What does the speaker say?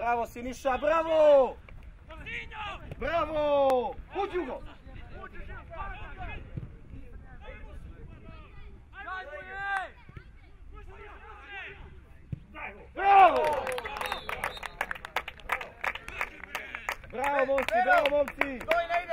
Bravo Siniša, bravo! Bravo! Uđi Ugo! Bravo! Bravo momci, bravo momci!